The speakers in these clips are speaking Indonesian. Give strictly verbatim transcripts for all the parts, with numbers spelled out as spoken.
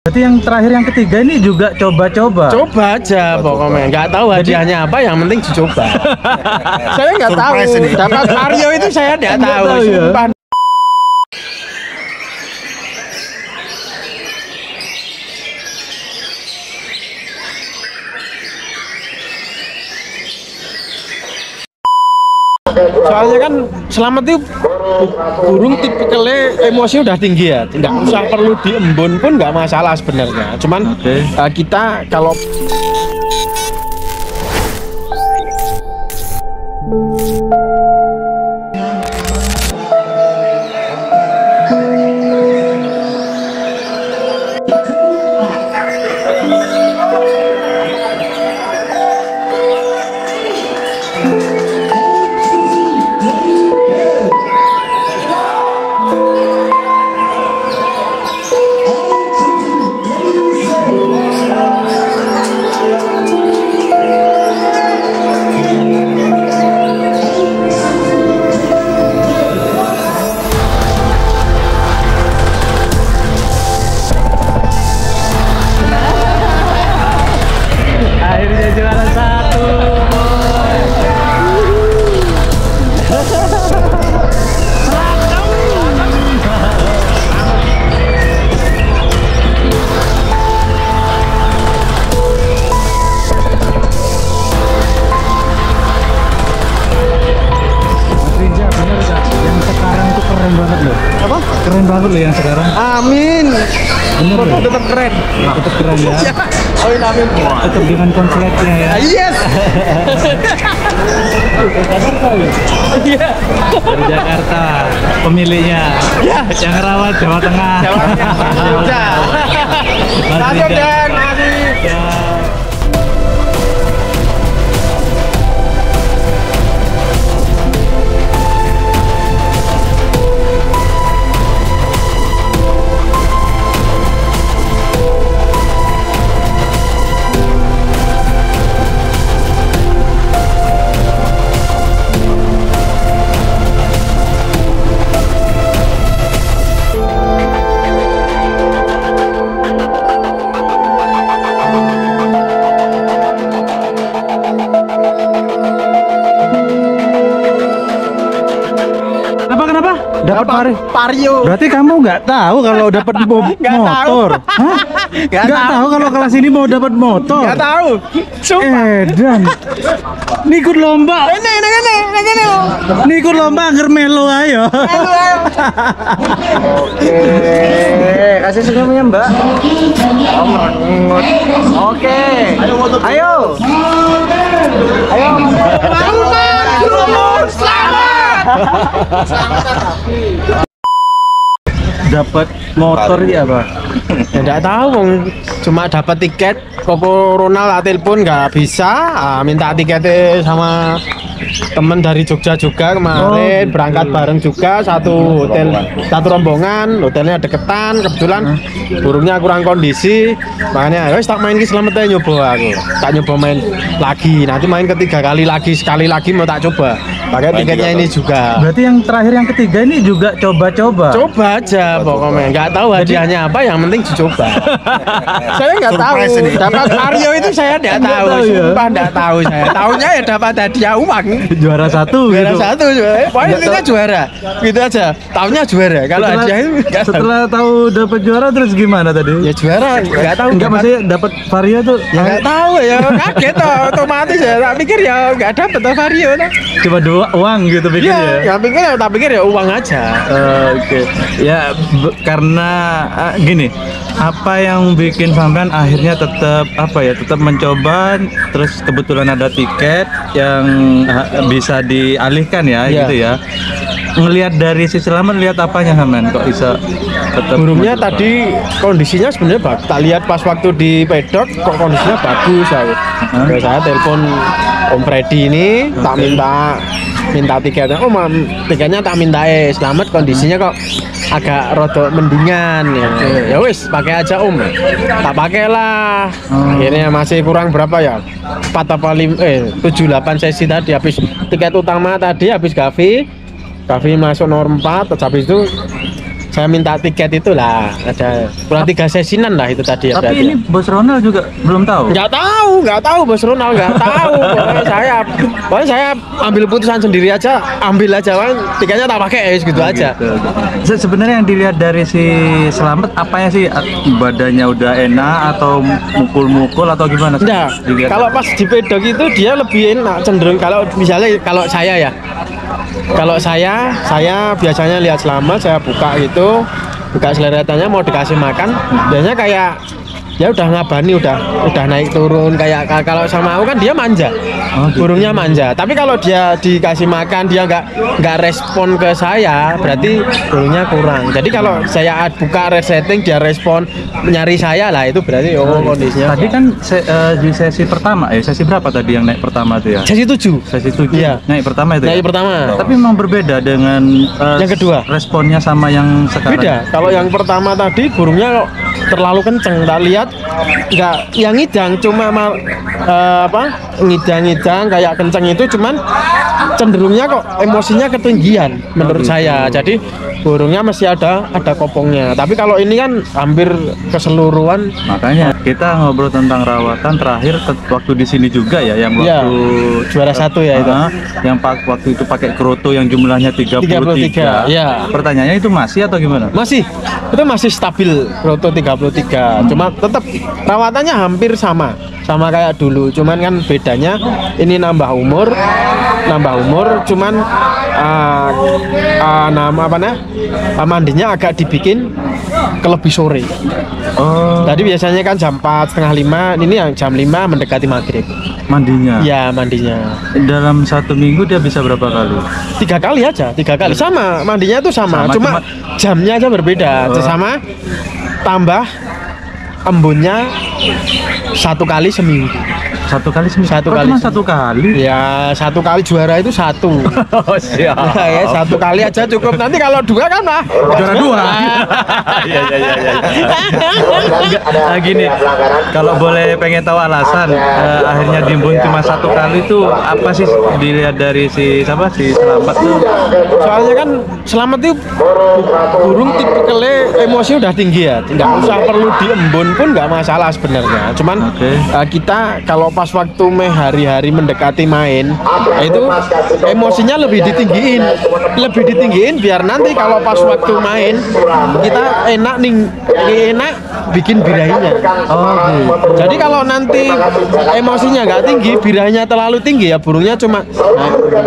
Berarti yang terakhir yang ketiga ini juga coba-coba. Coba aja pokoknya, nggak tahu hadiahnya apa, yang penting dicoba. Saya nggak tahu. Dapat Vario itu saya nggak tahu. tahu ya? Sumpah. Soalnya kan selamat itu burung tipikalnya emosi udah tinggi ya, nggak usah perlu diembun pun nggak masalah sebenarnya. Cuman okay. uh, kita kalau keren banget loh yang sekarang. amin. Bener loh. Tetap keren. Tetap keren ya. Amin amin. Tetap dengan konsletnya ya. Yes. Iya. Dari Jakarta, pemiliknya. Ya. Yang rawat Jawa Tengah. Jawa Tengah. Jogja. Masuk dan masih. Dapat Vario. Vario. Berarti kamu nggak tahu kalau dapat mo Nggak motor? tahu. Hah? Nggak Nggak tahu. tahu kalau kelas ini mau dapat motor? Nggak tahu. Sumpah. Edan. Ini ikut lomba. Ini ini ini ini ini. Ini ikut lomba angker melo ayo. Oke. Kasih senyumnya Mbak. Oke. Ayo motor. Ayo. Ayo. Dapat motor ya apa? Ya enggak tahu, cuma dapat tiket. Koko Ronald telepon nggak bisa, ah, minta tiketnya sama temen dari Jogja juga kemarin. Oh, berangkat gitu. bareng juga satu hotel, satu rombongan, hotelnya deketan. Kebetulan burungnya kurang kondisi, makanya wes tak main ke selamat aja nyoba aku. Tak nyoba main lagi, nanti main ketiga kali lagi, sekali lagi mau tak coba. Pakai tiketnya ini juga. Berarti yang terakhir yang ketiga ini juga coba-coba. Coba aja pokoknya, nggak tahu hadiahnya apa, yang penting dicoba. Saya nggak tahu. Dapat Vario itu saya nggak tahu. tahu ya? Sumpah nggak tahu saya. Tahunya ya dapat hadiah uang. Juara satu Juara gitu. satu, pokoknya intinya juara. Gitu aja. Tahunya juara. Kalau Setelah, hadiah itu nggak tahu. setelah tahu dapat juara terus gimana tadi? Ya juara, nggak tahu. Enggak, maksudnya dapat Vario tuh. Ya nggak tahu ya, kaget toh, otomatis ya. Tak pikir ya nggak dapat toh Vario toh. Cuma dua uang gitu pikir Iya, ya. nggak pikir ya, tak pikir ya uang aja. Uh, Oke, okay. Ya karena uh, gini, apa yang bikin sampean akhirnya tetap apa ya, tetap mencoba, terus kebetulan ada tiket yang uh, bisa dialihkan ya, Iya. gitu ya. Ngelihat dari sisi selamat, lihat apanya sampean kok bisa tetap Burungnya mencoba? tadi kondisinya sebenarnya bagus. Tak lihat pas waktu di pedok kok kondisinya bagus ya. Huh? Terus saya telepon Om Freddy ini, tak Oke. minta minta tiketnya. Oh, mam, tiketnya tak minta eh selamat, kondisinya kok agak rodok mendingan ya. Ya wis, pakai aja Om. Tak pakai lah. Hmm. Akhirnya masih kurang berapa ya? empat apa lima eh tujuh delapan sesi tadi, habis tiket utama tadi habis Gavi. Gavi masuk nomor empat, terus habis itu saya minta tiket itulah ada kurang tiga sesinan lah itu tadi ya. Tapi berarti ini ya. Bos Ronald juga belum tahu. Nggak tahu, nggak tahu Bos Ronald nggak tahu. Pokoknya saya, pokoknya saya ambil putusan sendiri aja, ambil aja kan, tiketnya tak pakai ya gitu Oh, aja. gitu. Se- Sebenarnya yang dilihat dari si Selamat apanya sih? Badannya udah enak atau mukul-mukul atau gimana? sih? Enggak, Dilihat. kalau pas di pedok itu dia lebih enak cenderung kalau misalnya kalau saya ya. Kalau saya, saya biasanya lihat Selamat, saya buka gitu, buka seleretannya mau dikasih makan, biasanya kayak ya udah ngabani, udah udah naik turun kayak ka- kalau sama aku kan dia manja, Oh, gitu. burungnya manja. Tapi kalau dia dikasih makan dia nggak nggak respon ke saya, berarti burungnya kurang. Jadi kalau saya ad- buka resetting dia respon nyari saya lah, itu berarti oh kondisinya. Tadi kan se- eh, di sesi pertama, eh sesi berapa tadi yang naik pertama tuh ya? sesi tujuh. Sesi tujuh. Iya. Naik pertama itu. Naik ya? pertama. Tapi memang berbeda dengan eh, Yang kedua. responnya sama yang sekarang. Beda. Kalau yang pertama tadi burungnya kok terlalu kenceng. Tak lihat nggak yang ngidang cuma ma- eh, apa ngidang-ngidang kayak kenceng itu cuman cenderungnya kok emosinya ketinggian menurut gitu. saya. Jadi burungnya masih ada ada kopongnya. Tapi kalau ini kan hampir keseluruhan. Makanya kita ngobrol tentang rawatan terakhir ke- waktu di sini juga ya, yang Iya, waktu juara satu ya itu. Ah, yang pak waktu itu pakai kroto yang jumlahnya tiga puluh tiga. tiga puluh tiga, iya. Pertanyaannya itu masih atau gimana? Masih, itu masih stabil Roto tiga puluh tiga. Cuma tetap rawatannya hampir sama, sama kayak dulu. Cuman kan bedanya ini nambah umur, nambah umur. Cuman uh, uh, nama apa nah? uh, mandinya agak dibikin ke lebih sore. Oh, Tadi biasanya kan jam empat setengah lima, ini yang jam lima mendekati maghrib. mandinya. Ya mandinya Dalam satu minggu dia bisa berapa kali? tiga kali aja, tiga kali sama mandinya itu sama, Sama, cuma, cuma- jamnya aja berbeda, Oh. sama tambah embunnya satu kali seminggu. Satu kali seminggu. Satu Kok kali cuma seminggu. satu kali. Ya satu kali juara itu satu. Oh, siap. Nah, ya satu kali aja cukup. Nanti kalau dua kan lah. Juara dua. Iya iya iya. iya. Enggak, nah, gini, kalau boleh pengen tahu alasan eh, akhirnya dimbun cuma satu kali itu apa sih dilihat dari si siapa si Selamat tuh? Soalnya kan Selamat itu burung tipikalnya emosi udah tinggi ya. Tidak usah perlu diembun pun nggak masalah sebenarnya. Cuman Oke. eh, kita kalau pas waktu meh hari-hari mendekati main ya itu emosinya lebih ditinggiin, lebih ditinggiin biar nanti kalau pas waktu main kita enak nih, enak bikin birahinya. Oh, gitu. Jadi kalau nanti emosinya nggak tinggi, birahinya terlalu tinggi ya burungnya cuma. Nah,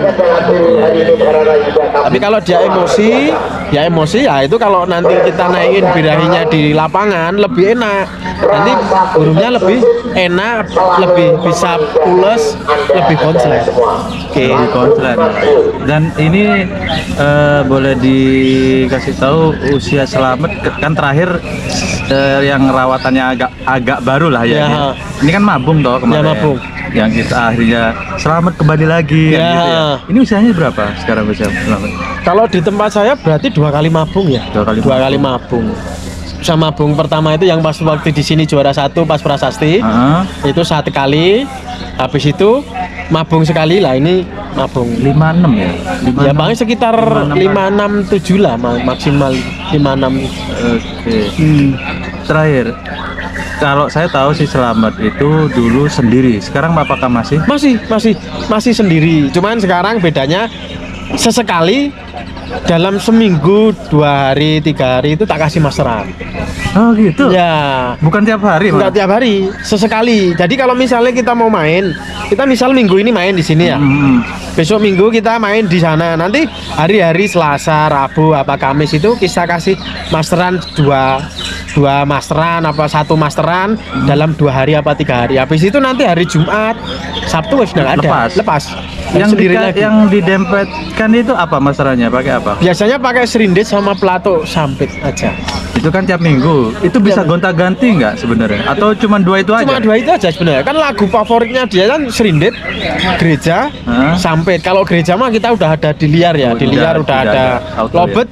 tapi kalau dia emosi, ya emosi ya itu kalau nanti kita naikin birahinya di lapangan lebih enak. Nanti burungnya lebih enak, lebih bisa pules, lebih konslet. Oke. Lebih konslet. Dan ini eh, boleh dikasih tahu usia Selamat ke- kan terakhir eh, yang rawatannya agak agak baru lah ya. Ya. Ini. Ini kan mabung toh kemarin. Ya, mabung. Yang kita akhirnya Selamat kembali lagi kan Ya. gitu ya. Ini usianya berapa sekarang usia Selamat? Kalau di tempat saya berarti dua kali mabung ya. Dua kali Dua kali mabung. Sama mabung pertama itu yang pas waktu di sini juara satu pas prasasti. Ah, Itu satu kali. Habis itu mabung sekali lah ini mabung. lima enam ya. Ya paling sekitar lima enam tujuh lah ma- maksimal lima enam. Oke. Terakhir, kalau saya tahu si Selamat itu dulu sendiri. Sekarang apakah masih? Masih masih masih sendiri. Cuman sekarang bedanya sesekali dalam seminggu dua hari tiga hari itu tak kasih masteran. Oh gitu. Ya. Bukan tiap hari, Enggak Mas? tiap hari, sesekali. Jadi kalau misalnya kita mau main, kita misal minggu ini main di sini ya. Hmm. Besok minggu kita main di sana. Nanti hari-hari Selasa, Rabu, apa Kamis itu kita kasih masteran dua dua masteran apa satu masteran dalam dua hari apa tiga hari. Habis itu nanti hari Jumat, Sabtu wis nggak ada. Lepas. Lepas. Yang sendiri dika- lagi. yang didempetkan itu apa masterannya? Pakai apa? Biasanya pakai serindit sama pelatuk sampit aja. Itu kan tiap minggu. Itu bisa Tiap- gonta-ganti nggak sebenarnya? Atau cuma dua itu aja? Cuma dua itu aja sebenarnya. Kan lagu favoritnya dia kan serindit, gereja, Hah? sampit. Kalau gereja mah kita udah ada di liar ya, Oh, di udah- liar udah udah ada ada auto lobet,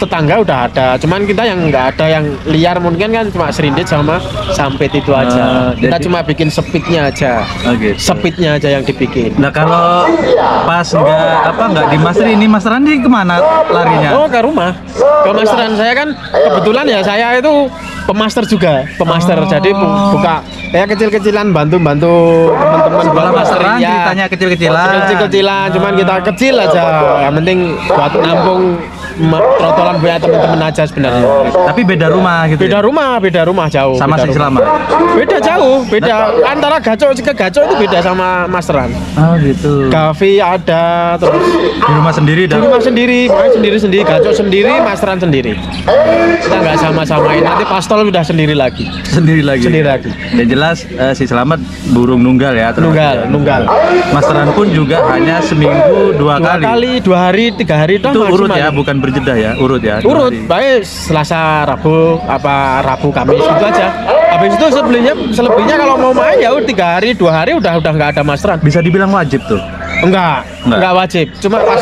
tetangga udah ada, cuman kita yang nggak ada yang liar mungkin kan cuma serindit sama sampit itu aja. Uh, kita jadi- cuma bikin speednya aja, Oh, gitu. speednya aja yang dibikin. Nah kalau pas nggak apa nggak di master ini masteran di kemana larinya? Oh ke rumah, ke masteran saya kan kebetulan ya saya itu pemaster juga, pemaster Oh. jadi bu- buka kayak kecil-kecilan bantu-bantu teman-teman buat Sekolah masteran ya. ceritanya kecil-kecilan. Kecil-kecilan, cuman kita kecil aja, yang penting buat nampung ma- trotolan punya teman-teman aja sebenarnya. Tapi beda rumah gitu. Beda ya? rumah, beda rumah jauh. Sama beda si rumah. Selamat. Beda jauh, beda antara gacok ke gacok itu beda sama masteran. Oh gitu. Gavi ada, terus Di rumah sendiri di dan rumah sendiri, pokoknya sendiri-sendiri, gacok sendiri, masteran sendiri. Kita nggak sama-samain, nanti pastol udah sendiri lagi. sendiri lagi. Sendiri lagi. Dan jelas eh, si Selamat burung nunggal ya. termasuk Nunggal, ya. nunggal. Masteran pun juga hanya seminggu dua, Dua kali. kali, dua hari, tiga hari Itu dah urut maksimal. ya, bukan berjeda ya, urut ya. dua Urut, hari. baik Selasa, Rabu, apa Rabu, Kamis itu aja. Habis itu selebihnya, selebihnya kalau mau main ya udah tiga hari, dua hari udah udah nggak ada masteran. Bisa dibilang wajib tuh. Enggak, Enggak. enggak wajib. Cuma pas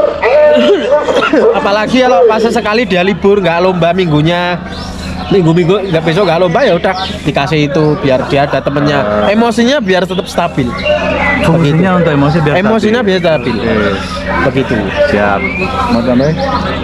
apalagi kalau pas sekali dia libur nggak lomba minggunya. Minggu-minggu nggak besok nggak lomba ya udah dikasih itu biar dia ada temennya. Emosinya biar tetap stabil. Fungsinya untuk emosi biar Emosinya stabil. biar stabil. Oke. Begitu. Siap. Mau tambahin?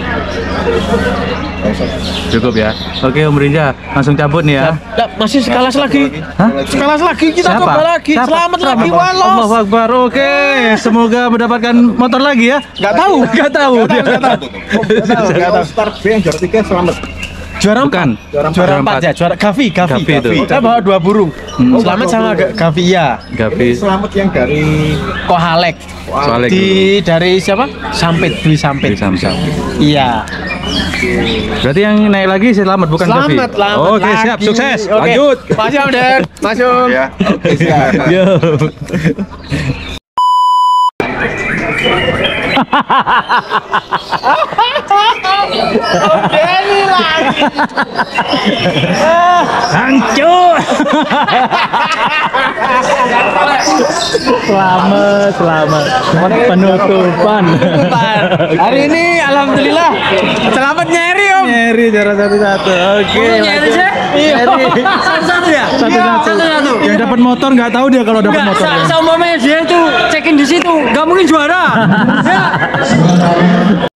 Cukup ya. Oke Om Rinja, langsung cabut nih ya. Nah, masih sekalas lagi. Hah? Sekalas lagi kita Siapa? coba lagi. Siapa? Selamat lagi Siapa? walos. Allahu Akbar. Oke, semoga mendapatkan motor lagi ya. Nggak tahu. Nggak tahu. Nggak tahu, nggak tahu. Nggak tahu start B yang juara tiga selamat. Juara Bukan. empat. Juara empat ya, juara Gavi, Gavi. Gavi itu. Kita bawa dua burung. Hmm. Selamat sama Ga- Gavi ya. Gavi. Selamat yang dari Kohalek. Soalnya Di dari siapa? Sampit, Dwi Sampit. Samsung. Iya. Berarti yang naik lagi selamat bukan Gavi. Selamat, selamat. Oke, lagi. siap, sukses. Oke. Lanjut. Masuk Om Den. Masuk. ya. Oke, siap. Yo. Deni lagi. Hancur. Selamat, selamat. Penutupan. Hari ini alhamdulillah selamat nyeri Om. Nyeri juara satu-satu. Oke. Nyeri sih? Iya. Satu-satu ya? Satu-satu. Satu-satu. Yang dapat motor nggak tahu dia kalau dapat Enggak, motor. sa- seumpamanya dia itu cekin di situ, nggak mungkin juara. Ya.